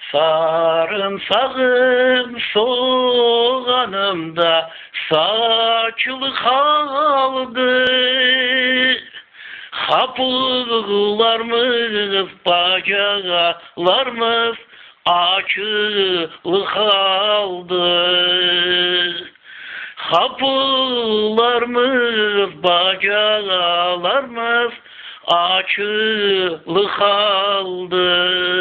Sarımsağım soğanımda saçılı kaldı. Kapılarımız, bacaklarımız açılı kaldı. Kapılarımız, bacaklarımız açılı kaldı.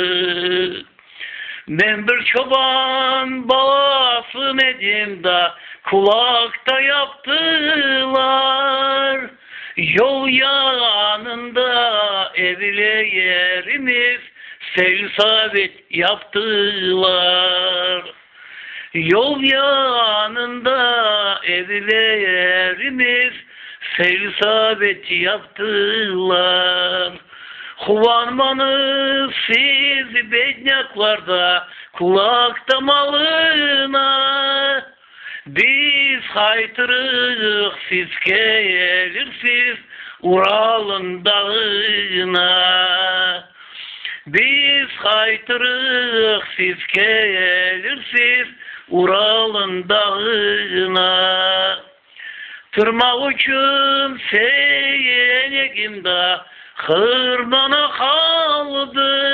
Ben bir çoban balasım edim da kulakta yaptılar. Yol yanında evli yerimiz sevsabit yaptılar. Yol yanında evli yerimiz sevsabit yaptılar. Kuvanmanız siz bednaklarda kulakta malına. Biz haytırık siz gelirsiniz Ural'ın dağına. Biz haytırık siz gelirsiniz Ural'ın dağına. Tırmak uçum seyenegimde hırmana kaldı.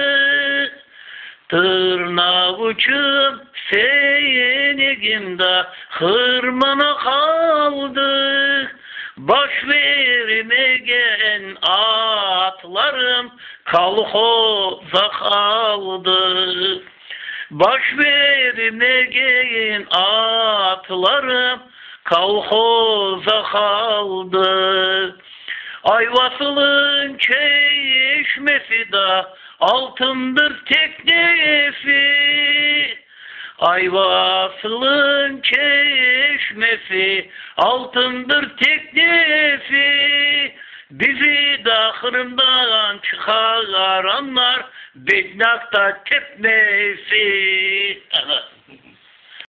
Tırnak uçum seyenegimde hırmana kaldı. Baş vermegen atlarım kalhoza kaldı. Baş vermegen atlarım kalhoza kaldı. Ayvasılın çeşmesi de altındır teknesi. Ayvasılın çeşmesi altındır teknesi. Bizi dağırından çıkaranlar bednakta tepmesi.